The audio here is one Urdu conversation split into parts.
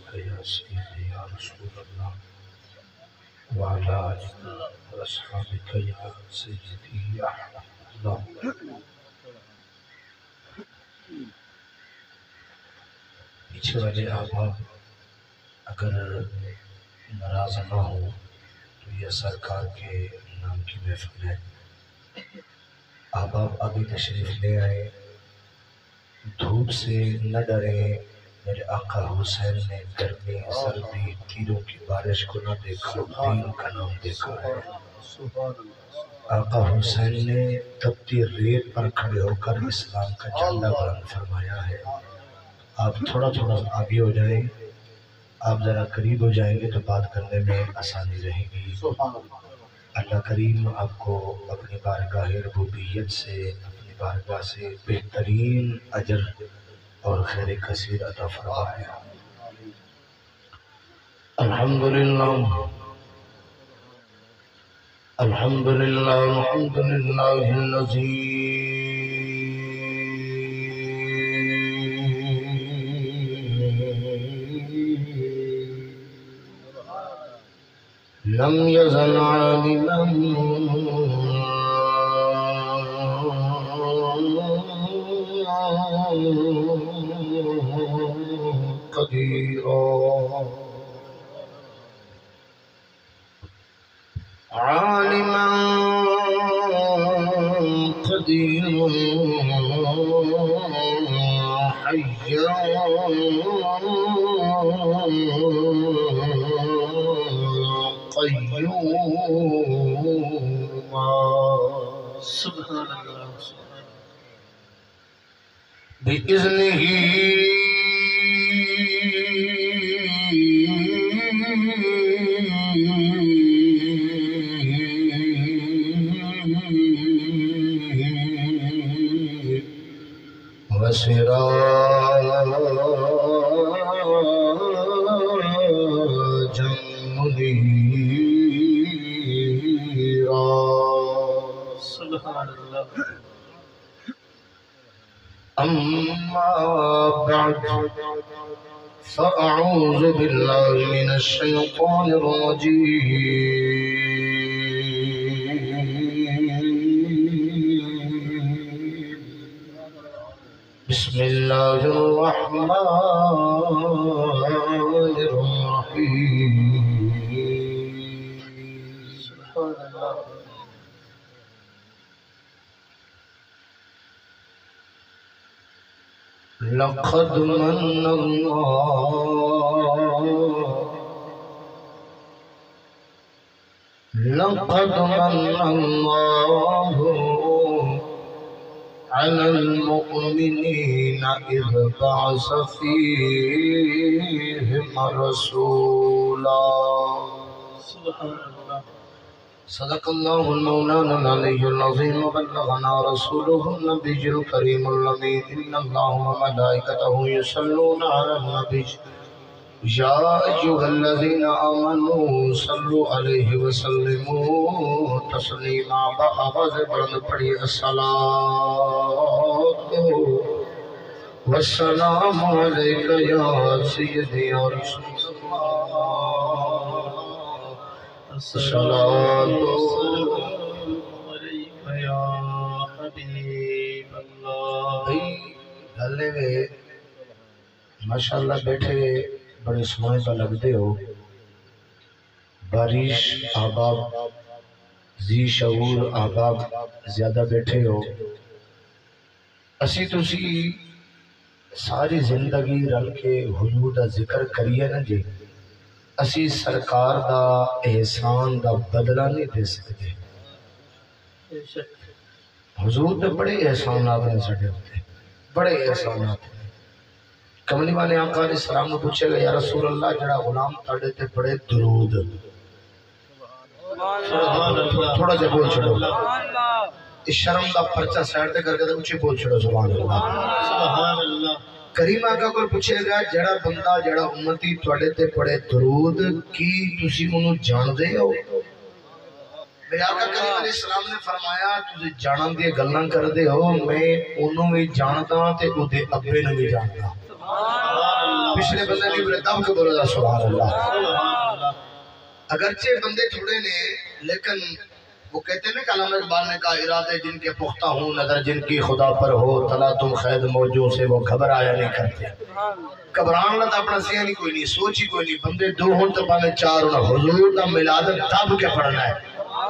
أصحابك يا سيدي يا رسول الله وعلى آلك وأصحابك يا سيدي يا حبيب الله. پیچھے والے احباب اگر ناراض نہ ہو تو یہ سرکار کے نام کی محفل ہے. احباب ابھی تشریف لے آئے، دھوپ سے نہ ڈریں. میرے آقا حسین نے گرمی سردی تیروں کی بارش کو نہ دیکھا، دین کا نام دیکھا ہے. آقا حسین نے تپتی ریت پر کھڑے ہو کر اسلام کا جھنڈا بلند فرمایا ہے. آپ تھوڑا تھوڑا آگے ہو جائیں، آپ ذرا قریب ہو جائیں گے تو بات کرنے میں آسانی رہے گی. اللہ کریم آپ کو اپنی بارگاہ ربوبیت سے، اپنی بارگاہ سے بہترین اجر اور خیر کثیر عطا فرمائے. الحمدللہ الحمدللہ الحمدللہ الذی لم يزل عالما قديرا عالما قديرا حيا قيوما سبحان الله بإذنه وسراجا منيرا سبحان الله. أما بعد فأعوذ بالله من الشيطان الرجيم. بسم الله الرحمن الرحيم. سبحان الله. لقد من الله على المؤمنين إذ بعث فيهم رسولا. سبحان الله. صدق الله المولانا العلي العظيم وبلغنا رسوله النبي الكريم الأمين. إن الله وملائكته يصلون على النبي يا أيها الذين آمنوا صلوا عليه وسلموا تسليما. بآواز بلند پڑھی الصلاة والسلام عليك يا سيدي يا رسول الله. الصلاة والسلام عليك يا حبيب الله. گلے میں ماشاءاللہ بیٹھے بڑے سونے پہ لگتے ہو. بارش احباب ذی شعور احباب زیادہ بیٹھے ہو. اسی تسی ساری زندگی رل کے حضور دا ذکر کریے نا جی، اسی سرکار دا احسان دا بدلہ نہیں دے سکتے. حضور دے بڑے احسانات ہیں ساڈے ہوتے، بڑے احسانات ہیں. کملی والے آقا علیہ السلام نے پوچھے گا یا رسول اللہ جڑا غلام تاڑے تے پڑے درود، تھوڑا جا بول چھڑو، اس شرم دا پرچہ سائڈ تے کر کے اچھے بول چھڑو سبحان اللہ. کریم آقا کو پوچھے گا جڑا بندہ جڑا امتی تواڈے تے پڑے درود کی تسی انہوں جان دے ہو؟ میرے آقا کریم علیہ السلام نے فرمایا تسی جانن دی گلاں کر دے ہو، میں انہوں بھی جاندا تے او دے ابے نوں بھی جاندا. پچھلے بندے نہیں بولے دم کے بولو دا سبحان اللہ. اگرچہ بندے تھوڑے نے لیکن وہ کہتے ہیں کہ علامہ اقبال نے کہا ارادے جن کے پختہ ہوں نظر جن کی خدا پر ہو تلا تم خید موجوں سے وہ گھبرایا نہیں کرتے. گھبران لتا اپنا سیانی کوئی نہیں سوچی کوئی نہیں بندے دو ہوں تو پانے چار ہونا حضور کا ملاد دب کے پڑھنا ہے.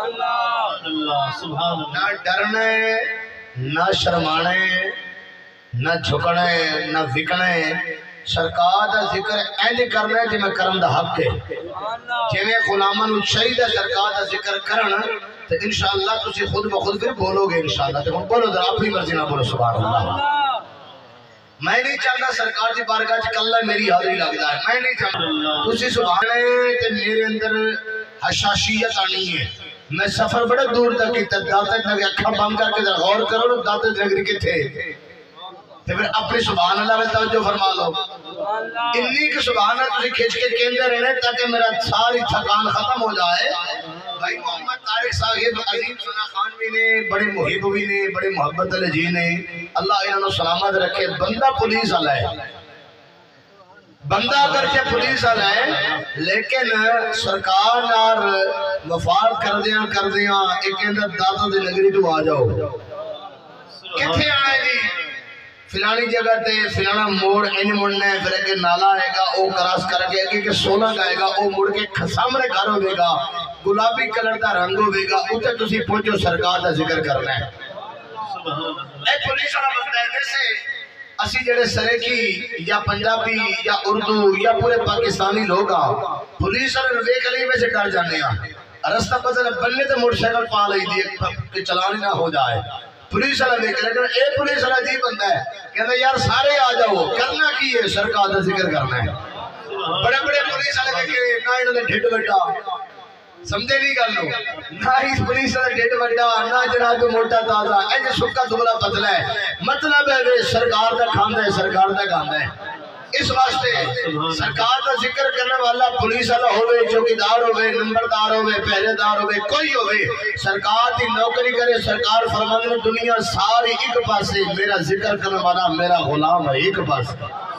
نہ ڈرنے نہ شرمانے نہ جھکنے نہ وکنے سرکار دا ذکر اینج کرنا ہے جی میں کرم دا حق ہے جی میں غلامن شہید ہے سرکار دا ذکر کرنا تو انشاءاللہ تسی خود بخود پھر بولو گے انشاءاللہ تو بولو ذرا اپنی مرضی نہ بولو سبحان اللہ. میں نہیں چاہتا سرکار دی بارگاہ چ کلا میری حاضری لگدا ہے میں نہیں چاہتا تسی سبحان اللہ تے میرے اندر حشاشیت آنی ہے. میں سفر بڑے دور تک کیتا داتے تک اکھاں بند کر کے ذرا غور کرو نا داتے نگری کتھے تو پھر اپنی سبحان اللہ میں توجہ فرما لو انی کہ سبحان اللہ تسی کھچ کے کہندے رہنے تاکہ میرا ساری تھکان ختم ہو جائے. بھائی محمد طارق صاحب عظیم سنا خان بھی نے بڑے محب بھی نے بڑے محبت علی جی نے اللہ انہوں سلامت رکھے. بندہ پولیس والا ہے بندہ اگرچہ پولیس والا ہے لیکن سرکار نار وفات کر دیاں ایک اندر داتا دی نگری تو آ جاؤ کتھے آئے جی فلانی جگہ تے فلانا موڑ این مڑنا ہے پھر ایک نالا آئے گا او کراس کر کے ایک ایک سونا گائے گا او مڑ کے سامنے گھر ہوئے گا گلابی کلر دا رنگ ہوئے گا اتنے تسی پہنچو سرکار دا ذکر کرنا ہے. اے پولیس والا بندہ ہے جیسے اسی جڑے سریکی یا پنجابی یا اردو یا پورے پاکستانی لوگا پولیس والے ویکھ لئی ویسے ڈر جانے ہیں رستہ بدل بننے تے موٹر سائیکل پا لئی دی کہ چلانی نہ ہو جائے. پولیس والا دیکھ لیکن اے پولیس والا عجیب بندہ ہے کہتا ہے یار سارے آ جاؤ کرنا کی ہے سرکار دا ذکر کرنا ہے. بڑے بڑے پولیس والے دیکھے نہ انہوں نے ڈھڈ بڑا سمجھے نہیں گل لو نہ اس پولیس والا ڈھڈ بڑا نہ جناب موٹا تازہ اے سکا دبلا پتلا ہے مطلب ہے سرکار دا کھاندا ہے سرکار دا گاندا ہے. اس واسطے سرکار کا ذکر کرنے والا پولیس والا ہوئے چوکیدار ہوئے نمبردار ہوئے پہرے دار ہوئے کوئی ہوئے سرکار دی نوکری کرے سرکار فرمانے دنیا ساری ایک پاسے میرا ذکر کرنے والا میرا غلام ہے ایک پاسے.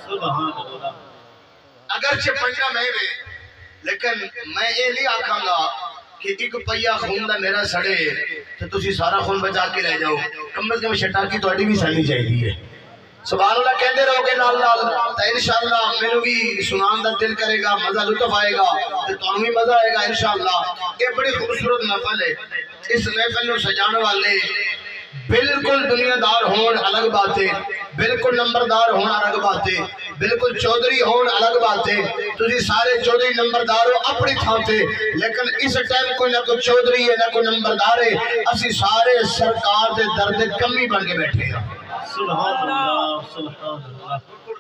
اگرچہ پنجا میں لیکن میں یہ نہیں آکھاں گا کہ ایک پہیا خون دا میرا سڑے تو تسی سارا خون بچا کے لے جاؤ کم از کم شٹاکی تو اڈی بھی سڑنی چاہیے. سبحان اللہ کہندے رہو گے نال نال تو انشاءاللہ مینوں بھی سنان دا دل کرے گا مزہ لطف آئے گا تو تانوں بھی مزہ آئے گا انشاءاللہ. یہ بڑی خوبصورت محفل ہے. اس محفل نوں سجانے والے بالکل دنیا دار ہون الگ بات ہے بالکل نمبردار ہون الگ بات ہے بالکل چودھری ہون الگ بات ہے. تسی سارے چودھری نمبردار ہو اپنی تھان تے لیکن اس ٹائم کوئی نہ کوئی چودھری ہے نہ کوئی نمبردار ہے اسی سارے سرکار دے درد کمی بن کے بیٹھے ہیں. سبحان اللہ سبحان اللہ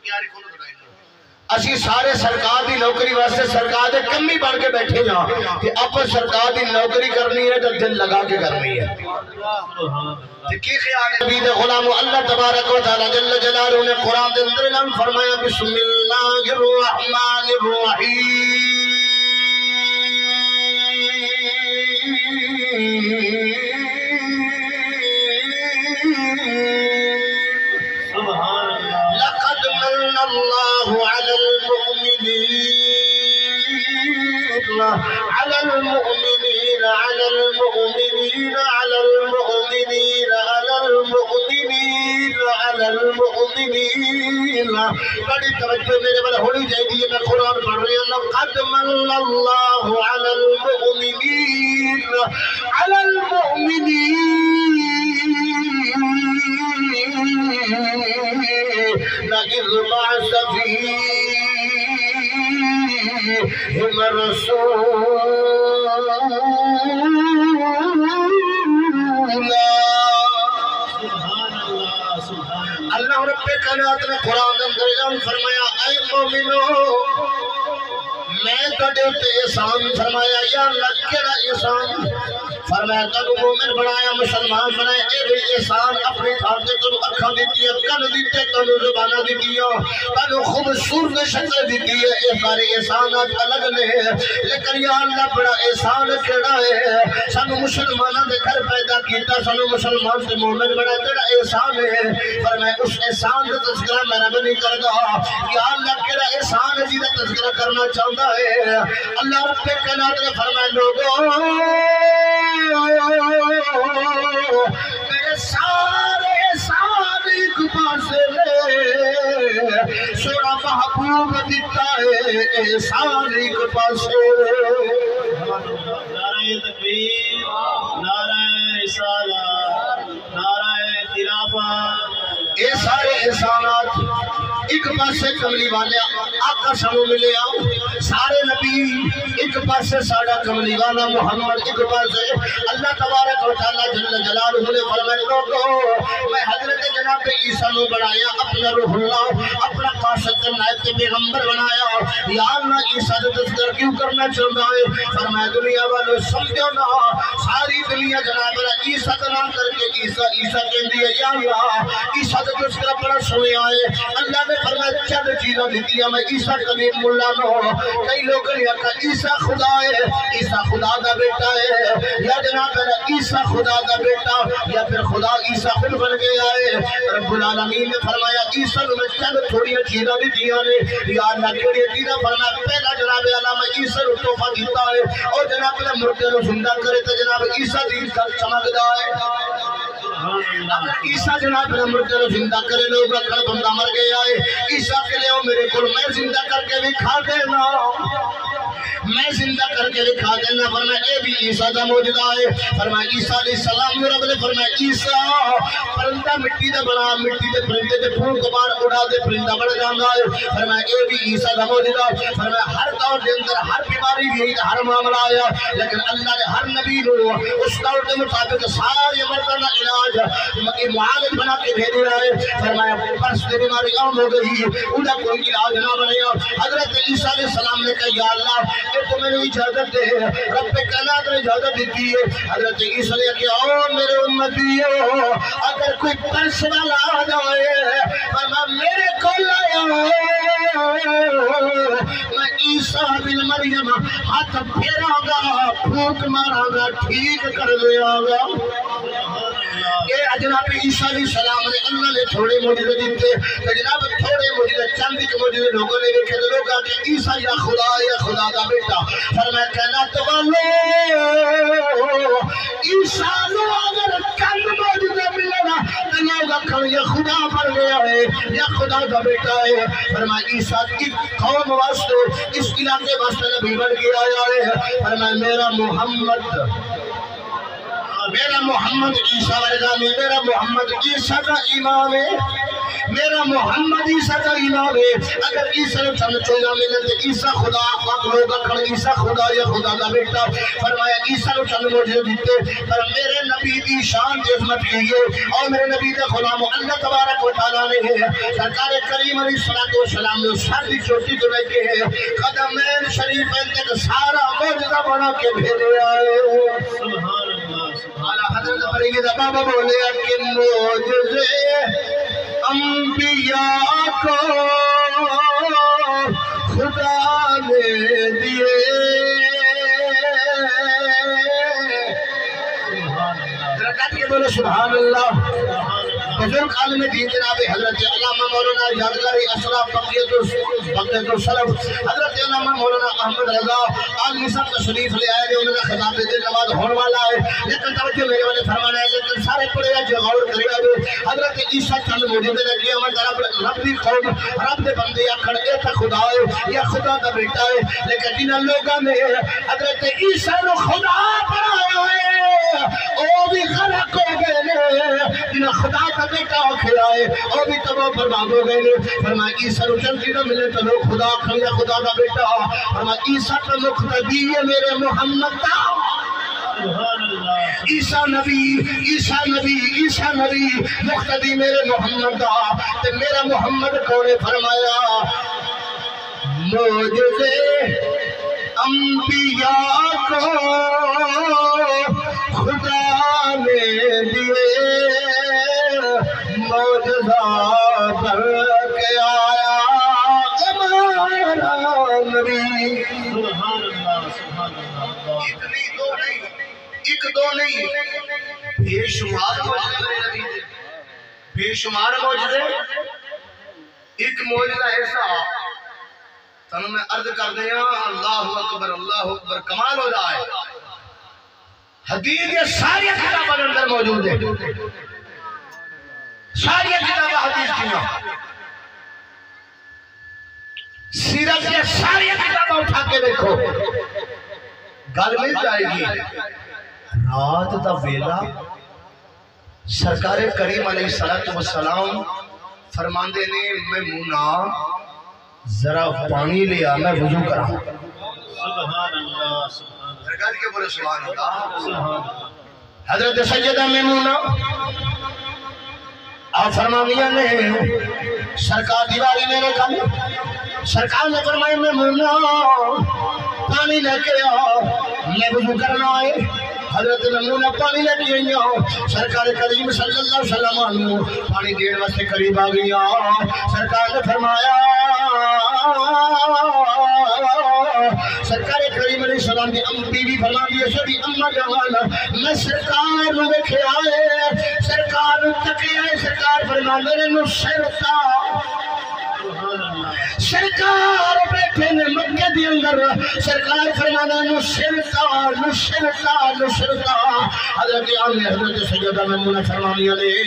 اسی سارے سرکار دی نوکری واسطے سرکار دے کمی بن کے بیٹھے جاں کہ اب سرکار دی نوکری کرنی ہے تو دل لگا کے کرنی ہے. کی خیال ہے نبی دے غلام اللہ تبارک و تعالی جل جلالہ نے قرآن دے اندر اعلان فرمایا بسم اللہ الرحمن الرحیم الله على المؤمنين على المؤمنين على المؤمنين على المؤمنين على المؤمنين على المؤمنين بڑی توجہ میرے بل ہونی چاہیے میں قرآن پڑھ رہی ہوں قد من الله على المؤمنين على المؤمنين إذ بعث فيهم رسولا. اللہ رب کائنات نے قرآن اندر اعلان فرمایا اے مومنو میں تواڈے تے احسان فرمایا یا اللہ کیڑا احسان فرمایا تینوں مومن بنایا مسلمان بنایا اے بھی احسان اپنی تھان تے تینوں اکھاں دتی ہے کن دتے تینوں زباناں دتی ہے تینوں خوبصورت شکل دتی ہے اے سارے احسانات الگ نے لیکن یا اللہ بڑا احسان کیڑا ہے سانو مسلماناں دے گھر پیدا کیتا سانو مسلمان تے مومن بنا تیرا احسان ہے فرمایا اس احسان کا تذکرہ میں رب نہیں کردا یا اللہ کیڑا احسان ہے جیدا تذکرہ کرنا چاہتا ہے اللہ رب کائنات نے فرمایا لوگوں میرے سارے احسان ایک پاسے لے سونا محبوب دیتا ہے احسان ایک پاسے نعرہ تکبیر نعرہ رسالت نعرہ خلافت اے سارے احسانات ایک پاسے کملی والے آقا سانو ملے آؤ سارے نبی ایک پاسے ساڑا کملی والا محمد ایک پاسے اللہ تبارک و تعالی جل جلالہ نے فرمائے لوگوں میں حضرت جناب عیسیٰ نو بنایا اپنا روح اللہ اپنا قاصد نائب پیغمبر بنایا یا اللہ عیسیٰ کا تذکرہ کیوں کرنا چاہتا ہے فرمایا دنیا والو سمجھو نا ساری دنیا جناب عیسیٰ کا نام کر کے عیسیٰ کہہ دیا یا اللہ عیسیٰ کا تذکرہ بڑا سنے آئے اللہ نے فرمایا چند چیزیں دیتی ہیں میں عیسیٰ کلیم اللہ نو کئی لوگ نے کہا عیسیٰ خدا ہے عیسیٰ خدا دا بیٹا ہے یا جناب عیسیٰ خدا دا بیٹا یا پھر خدا عیسیٰ خود بن گیا ہے رب العالمین نے فرمایا عیسیٰ نے چند تھوڑی چیزیں دیتی ہیں یا اللہ کیڑی چیزیں فرمایا پہلا جناب اللہ میں عیسیٰ کو تحفہ دیتا ہے اور جناب نے مردے کو زندہ کرے تو جناب عیسیٰ دین کا چمکدا ہے اگر عیسیٰ جناب نے مردے کو زندہ کرے لوگ اکھڑ بندہ مر گیا ہے عیسیٰ کے لئے میرے کو میں زندہ کر کے بھی کھا دینا میں زندہ کر کے دکھا دینا فرمایا اے بھی عیسیٰ دا موجودہ ہے فرمایا عیسیٰ علیہ السلام رب نے فرمایا عیسیٰ پرندہ مٹی دے بنا مٹی دے پرندے دے پھون کو بار اڑا دے پرندہ بڑھ جانا ہے فرمایا اے بھی عیسیٰ دا موجودہ ہے فرمایا ہر دور دے اندر ہر بیماری بھی ہر معاملہ آیا لیکن اللہ نے ہر نبی نو اس دور کے مطابق سارے مردانہ علاج معالج بنا کے بھیجے آئے فرمایا پرس دے بیماری عام ہو گئی انہا کوئی علاج نہ بنے حضرت عیسیٰ علیہ السلام نے کہا یا اللہ کہ تو میں نے اجازت دے رب کائنات نے اجازت دیتی ہے حضرت عیسیٰ نے کہا او میرے امتیو اگر کوئی پرس والا آ جائے فرمایا میرے کو لایا میں عیسیٰ بن مریم ہاتھ پھیرا گا پھوک مارا گا ٹھیک کر دیا گا کہ جناب عیسیٰ علیہ السلام نے اللہ نے تھوڑے موجودے دیتے کہ جناب تھوڑے موجودے چند کے موجودے لوگوں نے دیکھے لوگ کہ عیسیٰ یا خدا کا بیٹا فرمایا کائنات والو عیسیٰ نو اگر چند موجودے ملے گا تو لوگ کہ یہ خدا بن گیا ہے یا خدا کا بیٹا ہے فرمایا عیسیٰ کی قوم واسطے اس علاقے واسطے نبی بن کے آیا ہے فرمایا میرا محمد عیسیٰ ورگانی میرا محمد عیسیٰ کا امام ہے میرا محمد عیسیٰ کا امام ہے اگر عیسیٰ نے چند چوزہ ملے تو عیسیٰ خدا پاک لوگ اکھڑ عیسیٰ خدا یا خدا کا بیٹا فرمایا عیسیٰ نے چند موجود دیتے پر میرے نبی دی شان دی عظمت کیے اور میرے نبی دے غلام اللہ تبارک و تعالیٰ نے سرکار کریم علیہ السلام نے ساری چوٹی جو لے کے قدمین شریفین تک سارا موجودہ بنا کے بھیجے آئے سبحان اللہ اعلیٰ حضرت فرید بابا بولے کہ موجزے انبیاء کو خدا نے دیے درکات کے بولے سبحان اللہ بزرگ عالم دین جناب حضرت علامہ مولانا یادگاری اشراف بقیت السلف حضرت علامہ مولانا احمد رضا عالمی صاحب تشریف لے آئے انہوں نے خطاب دے نماز ہونے والا ہے لیکن توجہ میرے والے فرمانا ہے لیکن سارے پڑے جو غور کرے آئے حضرت عیسیٰ چند موجودے نے کیا ہمیں رب دی قوم رب دے بندے یا کھڑے تھا خدا ہے یا خدا کا بیٹا ہے لیکن جن لوگوں نے حضرت عیسیٰ نے خدا بنایا ہے وہ بھی غلق ہو گئے جن خدا کا بیٹا کھلائے اور بھی تباہ برباد ہو گئے فرمایا عیسیٰ رو چند چیزیں ملے تو لوگ خدا کھلیا خدا کا بیٹا فرمایا عیسیٰ کا مقتدی ہے میرے محمد کا عیسیٰ نبی مقتدی میرے محمد کا تے میرا محمد کونے فرمایا موجزے انبیاء کو خدا نے دیے معجزہ کر کے آیا ہمارا نبی۔ سبحان اللہ سبحان اللہ۔ اتنی دو نہیں، ایک دو نہیں، بے شمار معجزے نبی دے، بے شمار معجزے۔ ایک معجزہ ایسا تنہوں میں عرض کر دیا، اللہ اکبر کمال ہو جائے، حدیث یہ ساری کتابیں اندر موجود ہے، ساری کتابیں حدیث کی سیرت کے ساری کتابیں اٹھا کے دیکھو، گل مل جائے گی۔ رات دا ویلا سرکار کریم علیہ السلام فرماندے نے میمونہ ذرا پانی لیا میں وضو کرا۔ سبحان اللہ سبحان اللہ سرکار کے بولے سبحان اللہ۔ سبحان حضرت سیدہ میمونہ آپ فرمانیہ نے سرکار دیواری میں نکل، سرکار نے فرمایا میمونہ پانی لے کے آؤ میں وضو کرنا ہے۔ حضرت میمونہ پانی لے کے آئی، سرکار کریم صلی اللہ علیہ وسلم پانی دین واسطے قریب آ گئی۔ سرکار نے فرمایا، سرکار کریم علیہ السلام دی بیوی فرما دی سبھی اماں جوان میں سرکار نو ویکھے آئے، سرکار نو تکے آئے، سرکار فرماندے نے نصرتا، سرکار بیٹھے نے مکہ دی اندر، سرکار فرمانا نصرتا نصرتا نصرتا۔ حضرت عامی حضرت سیدہ میمونہ فرمانی علیہ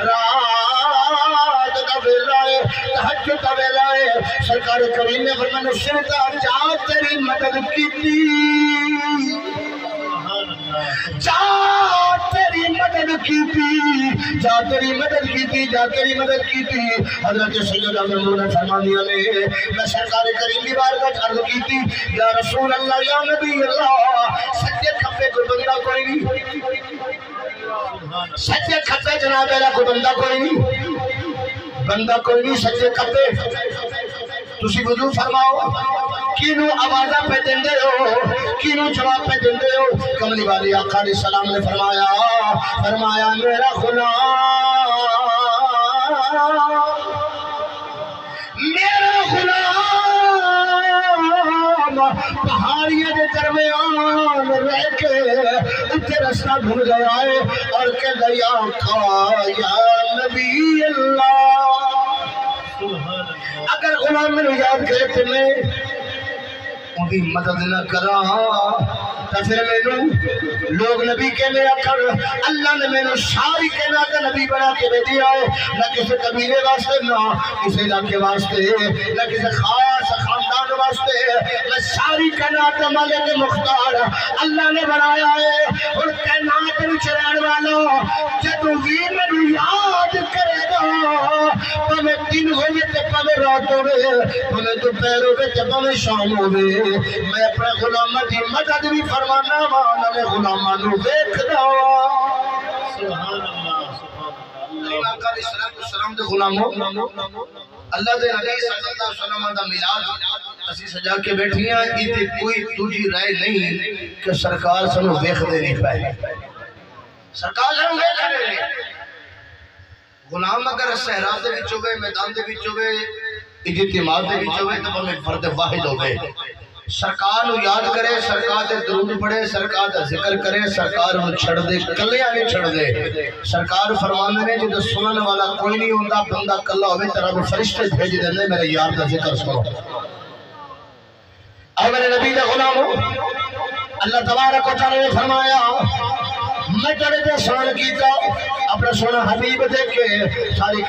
رات دا ویلا ہے، تہجد دا ویلا ہے، سرکار کریم نے فرمانا نصرتا جا تیری مدد کیتی، جا تیری مدد کیتی، جا تیری مدد کیتی، جا تیری مدد کیتی۔ حضرت سیدہ میمونہ فرمانی علیہ میں سرکار کریم دی بارگاہ عرض کیتی، یا رسول اللہ یا نبی اللہ سجدے کھپے کوئی بندہ کوئی نہیں، سجدے کھپے جناب میرا کوئی بندہ کوئی نہیں، بندہ کوئی نہیں سجدے کھپے، تسی وضو فرماؤ، کینو آوازہ پہ دیندے ہو، کینو جواب پہ دیندے ہو؟ کملی والی آقا علیہ السلام نے فرمایا میرا غلام پہاڑیاں دے درمیان رہ کے اتنے رستہ بھول گیا ہے اور کہ یا آقا یا نبی اللہ، اگر غلام میں یاد کرے تو میں انہی مدد نہ کرا تو پھر میں لوگ نبی کے میں اکھر اللہ نے میں ساری کے ناتا نبی بنا کے دے دیا ہے، نہ کسی قبیلے واسطے، نہ کسی علاقے واسطے، نہ کسی خاص خاندان واسطے، میں ساری کائنات مالک مختار اللہ نے بنایا ہے۔ اور کائنات میں چران والا جدو بھی میں یاد کرے گا، پہمیں دن ہوئے تے پہمیں رات ہوئے، پہمیں دوپہر ہوئے تے پہمیں شام ہوئے، میں اپنے غلامہ دی مدد بھی فرمانا وانا میں غلامہ نو دیکھ داوا۔ سبحان اللہ سبحان اللہ۔ آقا علیہ السلام دے غلاموں، اللہ دے نبی صلی اللہ علیہ وسلم دا میلاد اسی سجا کے بیٹھی ہیں، یہ کوئی دوجی رائے نہیں کہ سرکار سنو دیکھ دے نہیں پائے، سرکار سنو دیکھ دے نہیں۔ غلام اگر صحرا دے وچ ہوئے، میدان دے وچ ہوئے، اجتماع دے وچ ہوئے تو ہمیں فرد واحد ہوئے، سرکار نو یاد کرے، سرکار دے درود پڑھے، سرکار دا ذکر کرے، سرکار نو چھڑ دے، کلیاں نہیں چھڑ دے۔ سرکار فرمانے نے جدو سنن والا کوئی نہیں ہوندہ، بندہ کلا ہوئے ترہ وہ فرشتے بھیج دینے میرے یار دا ذکر سنو۔ اے میرے نبی دے غلاموں، اللہ تبارک و تعالی نے فرمایا میں جڑے دے سوال کیتا اپنا سونا حبیب دے کے ساری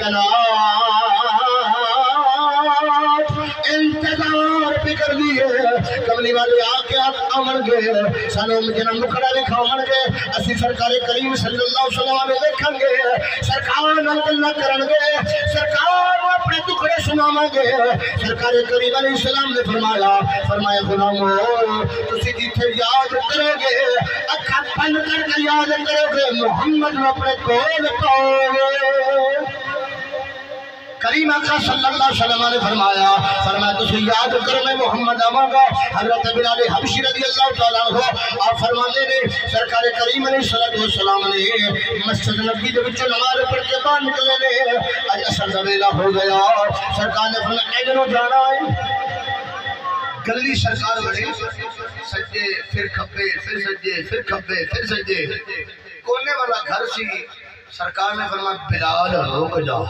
کائنات انتظار بھی کر دیئے، کملی والے آکے آمن گے، سانوں میں جنہاں مکڑا لکھا آمن گے، اسی سرکار کریم صلی اللہ علیہ وسلم میں دیکھیں گے، سرکار اللہ کرن گے، سرکار اپنے دکھڑے سنامیں گے۔ سرکار کریم علیہ السلام نے فرمایا غلاموں تسی جیتے یاد کرو گے، اکھا بند کر کے یاد کرو گے، محمد نے اپنے کول پاؤ گے۔ کریم آقا صلی اللہ علیہ وسلم نے فرمایا تو سے یاد کرو میں محمد آواں گا. حضرت بلال حبشی رضی اللہ تعالیٰ عنہ آپ فرمانے نے سرکار کریم علیہ السلام نے مسجد نبی دے وچوں نماز پڑھ کے باہر نکلے نے. اج اثر دا ویلا ہو گیا. سرکار نے فرمایا ادھروں جانا ہے. گلی سرکار بڑے سجے پھر کھبے پھر سجے پھر کھبے پھر سجے. کونے والا گھر سی. سرکار نے فرمایا بلال رک جا.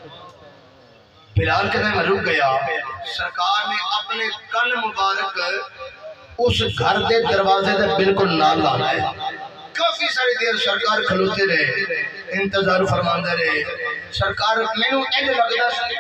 بلال کہنے میں رک گیا. سرکار نے اپنے کن مبارک اس گھر دے دروازے دے بالکل نال لانا ہے. کافی ساری دیر سرکار کھلوتے رہے انتظار فرماندے رہے. سرکار میں نو اینج لگدا سی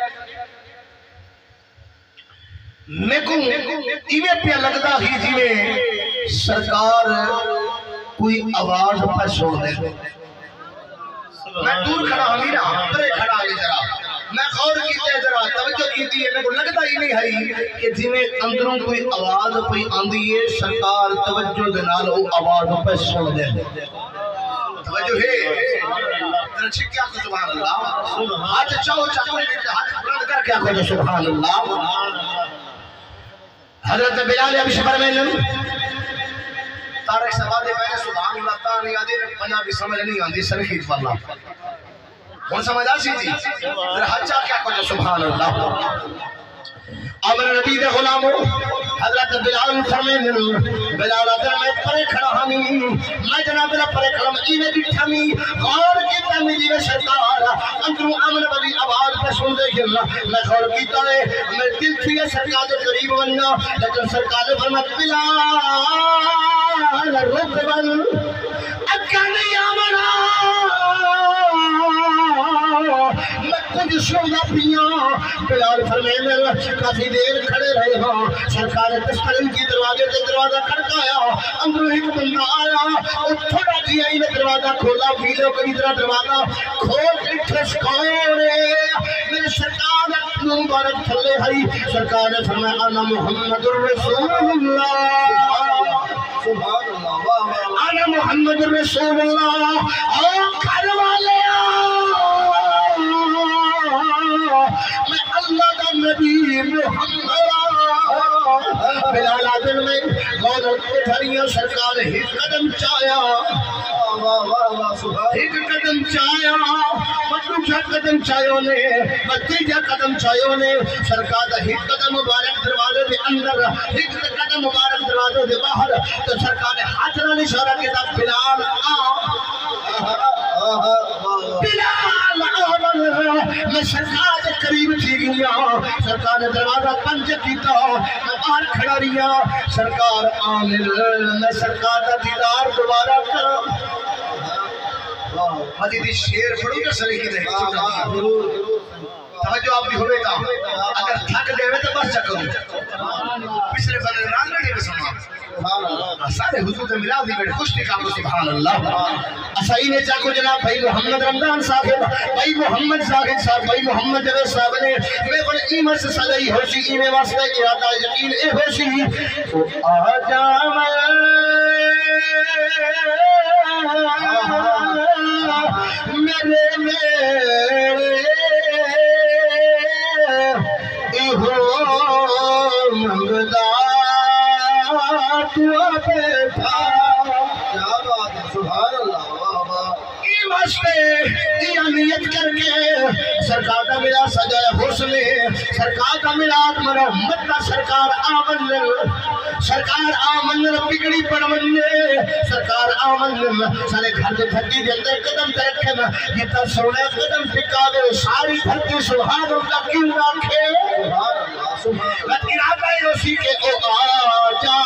میں کو ایویں پہ لگدا ہی جویں سرکار کوئی آواز پر چھوڑ دے. میں دور کھڑا ہوں نا پرے کھڑا ہے ذرا میں غور کیتے ذرا توجہ کیتی ہے. میں کو لگتا ہی نہیں ہے کہ جویں اندروں کوئی آواز پئی آندی ہے سرکار توجہ دے نال او آواز پہ سن دے. توجہ ہے ذرا چھکیا کو سبحان اللہ. ہاتھ چاہو چاہو ہاتھ بلند کر کے آکھو سبحان اللہ. حضرت بلال حبشی فرمائیں تارے سوال دے پہلے سبحان اللہ تعالی آدھے پنجابی سمجھ نہیں آندی سرخیت واللہ کون سمجھ آسی تھی ذرا حجا کیا کچھ سبحان اللہ. امر نبی دے غلاموں حضرت بلال فرمائیں بلال ادھر میں پرے کھڑا ہمی میں جناب اللہ پرے کھڑا ہمی ایویں بیٹھا می غور کیتا میری میں سرکار اندروں امن والی آواز پہ سن دے گرنا. میں غور کیتا ہے میں دل تھی ہے سرکار دے قریب بننا لیکن سرکار نے فرمایا بلال رک بن اکا نہیں آمنا میں کچھ سونا پیاں. بلال فرمائیں کافی دیر کھڑے رہے ہاں. سرکار تسکرین کی دروازے سے دروازہ کھڑکایا. اندروں ایک بندہ آیا اور تھوڑا جی آئی نے دروازہ کھولا. پیلو کبھی طرح دروازہ کھول کے ٹھسکوڑے میرے سرکار مبارک تھلے ہائی. سرکار نے فرمایا انا محمد الرسول اللہ سبحان اللہ انا محمد الرسول اللہ. او گھر والے میں اللہ دا نبی محمد. بلال آدم میں غورت کے دھریاں سرکار ہیچ قدم چایا ہیچ قدم چایا دوسرا قدم چایوں نے تیجا قدم چایوں نے. سرکار دا ہیچ قدم مبارک دروازے دے اندر ہیچ قدم مبارک دروازے دے باہر. تو سرکار نے ہاتھ نال اشارہ کیتا بلال بلال میں سرکار کے قریب تھی گیا. سرکار نے دروازہ بند کیتا میں باہر کھڑا رہیا. سرکار عامر میں سرکار کا دیدار دوبارہ کرا. حدیث شیر پڑھو گا سر کی دے توجہ آپ بھی ہوئے گا. اگر تھک دے ہوئے تو بس چکو پچھلے بندے ران میں نہیں سنا سارے حضور ملا دی بیٹھ خوش ٹھیکا کو سبحان اللہ. اسائی نے چاکو جناب بھائی محمد رمضان صاحب بھائی محمد زاہد صاحب بھائی محمد جوید صاحب نے میں بڑے ایمہ سے صدائی ہوشی ایمہ واسطہ ارادہ یقین اے ہوشی تو آجا میرے منگدا تو بیٹھا. کیا بات ہے سبحان اللہ. نیت کر کے سرکار کا ملا سجایا حسن سرکار کا ملا محمد کا سرکار آمن پکڑی پڑھون سرکار آمن سارے گھر کے دھرتی کے اندر قدم تے رکھے جتا سونے قدم ٹکاوے ساری دھرتی سبحان اللہ کیوں رکھے. لیکن ارادہ ہے اسی کے او آجا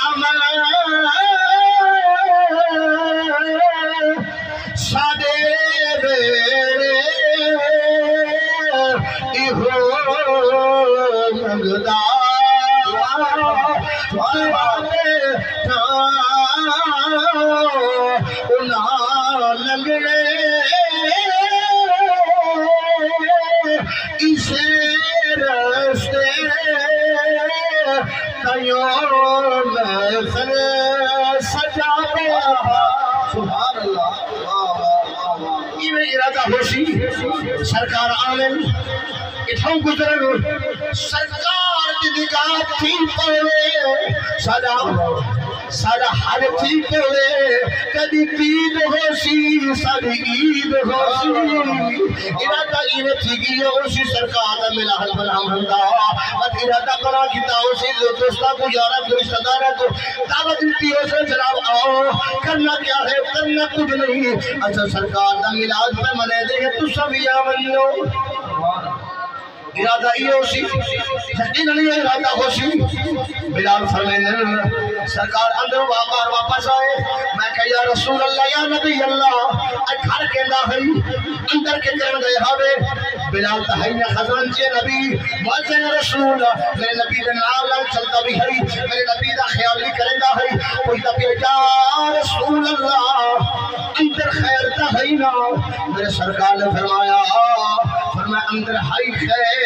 سادے بیڑے ایہو منگدا انہاں لنگڑے اسے رستے تیوں محفل سجا دیا. سبحان اللہ. ارادہ ہوشی سرکار آمن اتھوں گزرن سرکار دی نگاہ تھی پڑے سارا ہر تھی پڑے کدی عید ہوسی ساری عید ہوسی ارادہ ایویں تھی گیا اسی سرکار دا ملال بلام ہندا بس ارادہ کرا کیتا اسی دوستاں کو یارا کو رشتہ داراں کو دعوت دی اسے جناب آؤ کرنا کیا ہے کرنا کچھ نہیں اچھا سرکار دا ملاد پہ منے دے تو سب یا منو ارادہ یہ ہوسی یقین نہیں ہے ارادہ ہوسی بلال فرمائے سرکار اندر واپس آئے میں کہا یا رسول اللہ یا نبی اللہ گھر کے داخل اندر کے کرن گئے ہاوے بلال تہین خزان چے نبی مؤذن رسول میرے نبی دے نام لال چلتا بھی ہے میرے نبی دا خیال بھی کریں گا ہے کوئی دا کہ یا رسول اللہ اندر خیر تہین میرے سرکار نے فرمایا اندر ہائی خیر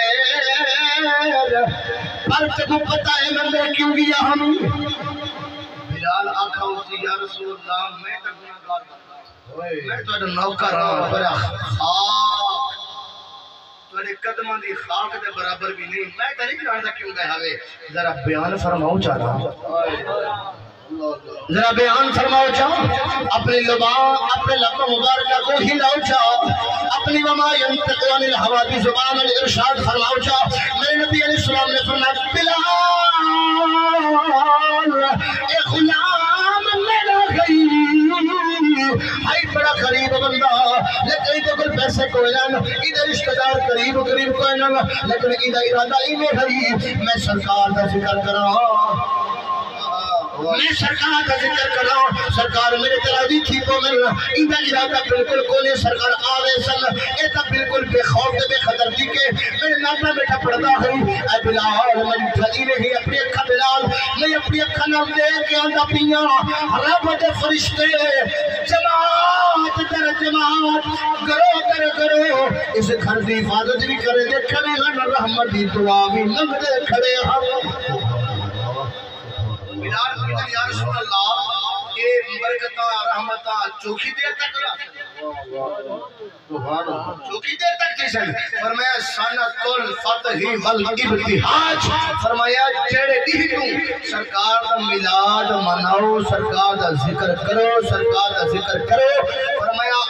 پر تجھے پتہ ہے میں کیوں گیا ہم بلال آقا اسی یا رسول اللہ میں تو گناہگار میں تو نوکر ہوں پر خاک تیرے قدموں دی خاک دے برابر بھی نہیں میں تو نہیں جانتا کیوں گئے ہوئے ذرا بیان فرماؤں چاہتا ذرا بیان فرماؤ چاہو اپنی اپنے لب مبارکہ کو ہلاؤ چاہو اپنی وما ینطق عن الہوا کی زبان الارشاد فرماؤ چاہو میرے نبی علیہ السلام نے فرمایا بلال اے غلام میرا غریب ہائی بڑا غریب بندہ لیکن تو کوئی پیسے کوئی نہ ادھر رشتہ دار قریب کوئی نہ لیکن ادھر ارادہ ہی میں غریب میں سرکار کا ذکر کر رہا ہوں میں سرکار کا ذکر کر رہا ہوں سرکار میرے تراضی تھی کو میں اندہ ارادہ بالکل کونے سرکار آوے سن ایتا بالکل بے خوف بے خطر تھی کہ میرے ناتا بیٹا پڑھتا ہے اے بلال میں جھلی نہیں اپنی اکھا بلال میں اپنی اکھا نام دے کے آندہ پیاں رب دے فرشتے جماعت در جماعت کرو اس گھر دی حفاظت بھی کرے دے کھڑے ہیں رحمت دی دعا بھی نگ دے کھڑے ہیں بلال کی یا رسول اللہ یہ برکتہ رحمتہ چوکی دیر تک چوکی دیر تک تھی سن فرمایا سنت الفتح والابتہاج فرمایا جڑے دیکھوں سرکار دا میلاد مناؤ سرکار دا ذکر کرو سرکار دا ذکر کرو فرمایا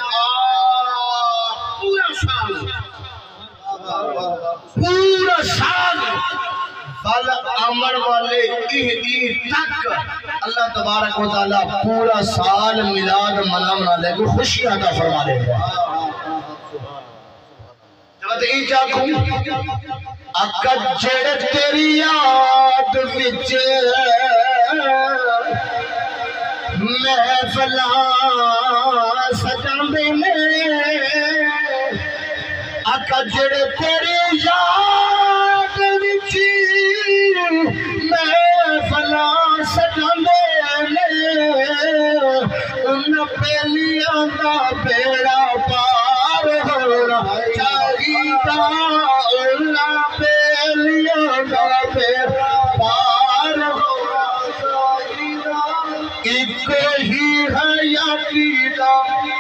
پورا سال بل عمر والے تک اللہ تبارک و تعالیٰ پورا سال میلاد منانا لے گو خوشی عطا فرما لے جب ای جاکوں اکد جڑ تیری یاد وچ محفلاں سجاندے نے اکد جڑ تیری یاد وچ محفلاں سجاندے نے ان پہلیاں دا بیڑا پار ہونا چاہیدا ان پہلیاں دا بیڑا پار ہونا چاہیدا ایک ہی ہے یقیدہ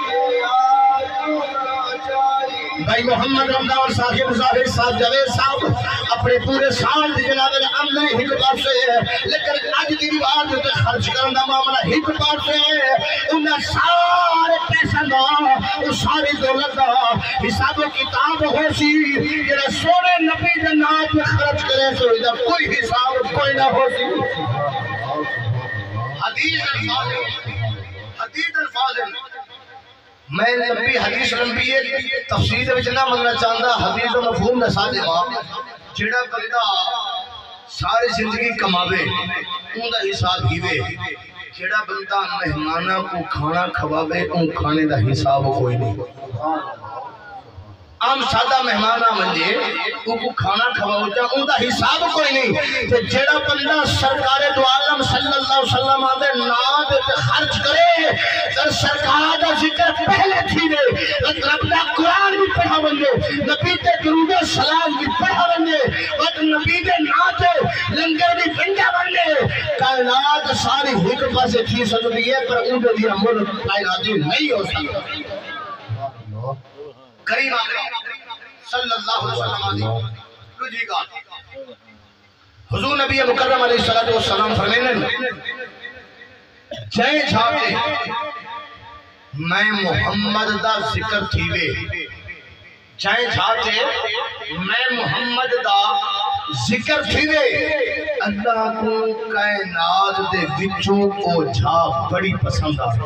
بھائی محمد رمضان صاحب ظاہر صاحب جوید صاحب اپنے پورے سال دی جناب عملی ہک پاس ہے لیکن اج دی بات تے خرچ کرن دا معاملہ ہک پاس ہے انہاں سارے پیسے دا او ساری دولت دا حساب و کتاب ہوسی جڑا سونے نبی دے نام تے خرچ کرے سو دا کوئی حساب کوئی نہ ہوسی حدیث الفاظ میں لمبی حدیث لمبی ہے تفسیر وچ نہ مننا چاہندا حدیث و مفہوم دا ساتھ امام جڑا بندہ ساری زندگی کماوے اون دا حساب ہیوے جڑا بندہ مہماناں کو کھانا کھواوے اون کھانے دا حساب کوئی نہیں عام سادہ مہمانہ منجے کو کھانا کھواؤ جا ان دا حساب کوئی نہیں کہ جڑا بندہ سرکار دو عالم صلی اللہ علیہ وسلم آدھے نام دے خرچ کرے در سرکار دا ذکر پہلے تھی دے رب دا قرآن بھی پڑھا بندے نبی دے درود و سلام بھی پڑھا بندے اور نبی دے نام دے لنگر بھی بندہ بندے کائنات ساری حکم پاسے تھی سکتی ہے پر ان دے دیا ملک کائناتی نہیں ہو سکتا کریم آقا صلی اللہ علیہ وسلم جی گا حضور نبی مکرم علیہ السلام فرمینے جائیں جھاتے میں محمد دا ذکر تھیوے جائیں جھاتے میں محمد دا ذکر تھیوے اللہ کو کائنات دے وچوں کو جھا بڑی پسند آ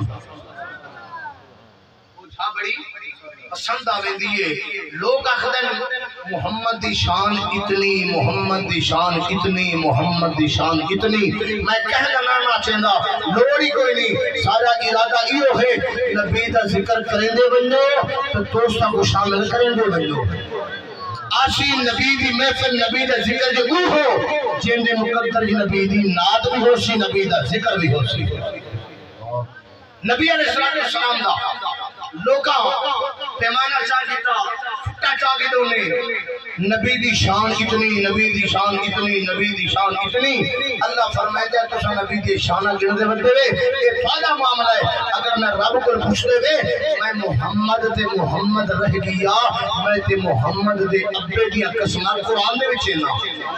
بڑی پسند آویں دیئے لوگ آخدن محمد دی شان اتنی محمد دی شان اتنی محمد دی شان اتنی میں کہنا نہ چاہتا لوڑی کوئی نہیں سارا ارادہ ایو ہے نبی دا ذکر کریں دے بنجو تو دوستہ کو شامل کریں دے بنجو آشی نبی دی محفل نبی دا ذکر جو وہ ہو جن دے مقدر ہی نبی دی ناد بھی ہو سی نبی دا ذکر بھی ہو سی نبی علیہ السلام دا لوگا پیمانہ چاہ دیتا پھٹا چاہ کے دونے نبی دی شان اتنی نبی دی شان اتنی نبی دی شان اتنی اللہ فرمائے دے تو سا نبی دی شانہ گردے بڑھتے وے یہ فائدہ معاملہ ہے اگر میں رب کو پوچھتے وے میں محمد دے محمد رہ گیا میں تے محمد دے ابے دیا قسمہ قرآن دے وچے نا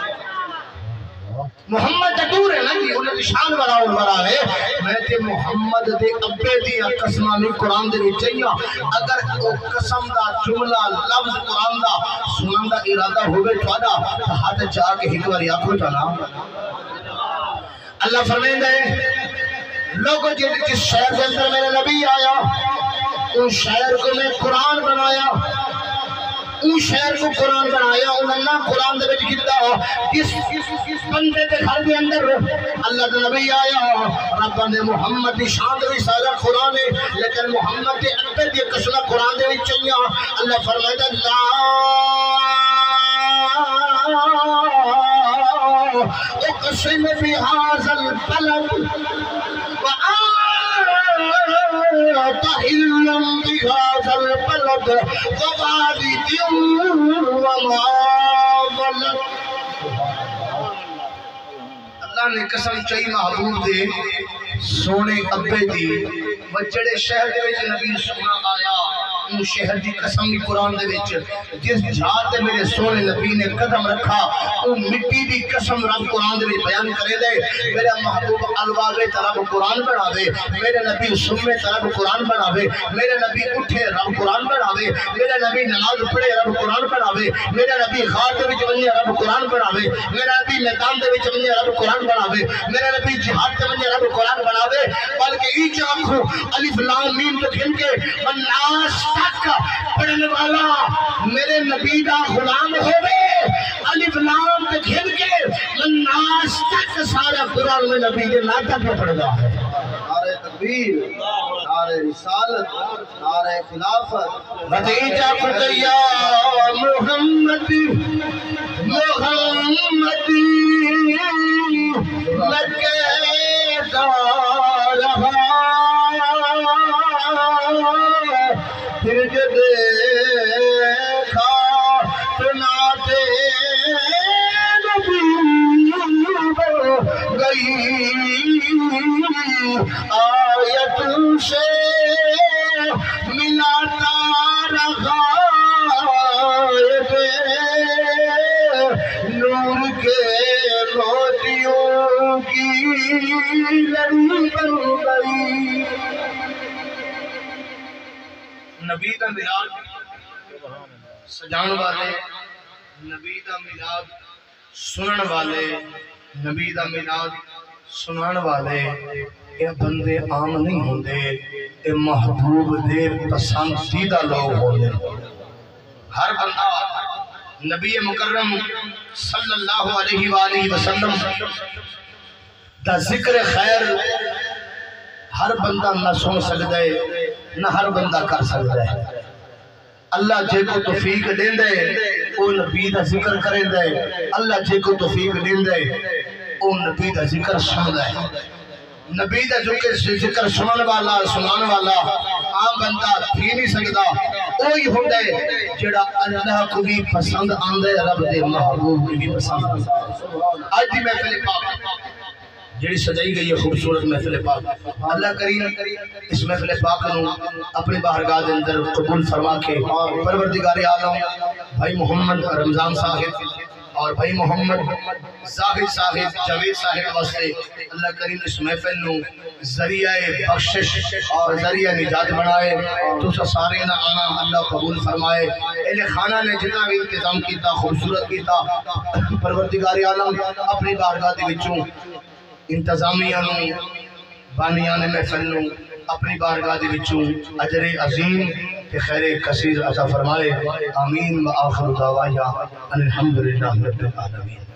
محمد دور ہے نا جی انہیں شان بڑا ہے میں تے محمد دے ابے دیا قسمہ میں قرآن دے چاہیے اگر وہ قسم دا جملہ لفظ قرآن دا سنن دا ارادہ ہوئے تھوڑا تو ہاتھ چاہ کے ایک بار آنکھو چانا اللہ فرمائیں دے لوگوں جس شہر کے اندر میرے نبی آیا ان شہر کو میں قرآن بنایا ان شہر کو قرآن بنایا انہوں قرآن دے بچ کتا کس بندے دے گھر دے اندر اللہ دے نبی آیا رب نے محمد دی شان دے سارا قرآن ہے لیکن محمد دے اکبر دی قسمہ قرآن دے بچ چاہیے اللہ فرمائے اللہ اقسم بهذا البلد تحل بهذا البلد ووالد وما ولد اللہ نے قسم چاہی محبوب دے سونے ابے دی وجڑے شہر دے وچ نبی سونا آیا ان شہر دی قسم دی قرآن دے وچ جس جھاڑ تے میرے سونے نبی نے قدم رکھا ان مٹی دی قسم رب قرآن دے بیان کرے دے میرا محبوب الواوے رب قرآن بناوے میرے نبی سمے رب قرآن بناوے میرے نبی اٹھے رب قرآن بناوے میرے نبی نماز پڑھے رب قرآن بناوے میرے نبی غار دے وچ ونجے رب قرآن بناوے میرا نبی میدان دے وچ ونجے رب قرآن بناوے میرے نبی جہاد تے ونجے رب قرآن بناوے بلکہ ایچ آنکھو الف لام میم تو گھن کے والناس تک پڑھنے والا میرے نبی دا غلام ہوئے الف لام تے گھن کے والناس تک سارا قرآن میں نبی کے ناتا پہ پڑھنا ہے نعرہ تکبیر نعرہ رسالت نعرہ خلافت بھتیجا کھٹیا محمد محمد لگے گا رہا پھر جو دیکھا تو ناتے نبی بن گئی آیت سے ملاتا رہا نور کے موتیوں کی لڑی بن گئی نبی دا میلاد سجان والے نبی دا میلاد سنن والے نبی دا میلاد سنن والے اے بندے عام نہیں ہوندے اے محبوب دے پسندیدہ لوگ ہوندے ہر بندہ نبی مکرم صلی اللہ علیہ وآلہ وسلم دا ذکر خیر ہر بندہ نہ سن سکتا ہے نہ ہر بندہ کر سکتا ہے اللہ جے کو توفیق دین دے او نبی دا ذکر کریں دے اللہ جے کو توفیق دین دے او نبی دا ذکر سن دے نبی دا ذکر سنن والا سنان والا عام بندہ تھی نہیں سکتا اوہی ہوندے جڑا اللہ کو بھی پسند آندے رب دے محبوب کو بھی پسند آج دی محفل پاک جڑی سجائی گئی ہے خوبصورت محفل پاک، اللہ کریم اس محفل پاک نو اپنی بارگاہ دے اندر قبول فرما کے پروردگار عالم بھائی محمد رمضان صاحب اور بھائی محمد زاہد صاحب جاوید صاحب واسطے اللہ کریم اس محفل نو ذریعہ بخشش اور ذریعہ نجات بنائے، تو سارے نہ آنا اللہ قبول فرمائے۔ اہل خانہ نے جتنا بھی انتظام کیتا خوبصورت کیتا، پروردگار عالم اپنی بارگاہ دے وچوں انتظامیہ نو بانیان محفل نو اپنی بارگاہ دے وچوں اجر عظیم تے خیر کثیر عطا فرمائے۔ آمین و آخر دعوانا ان الحمدللہ رب العالمین۔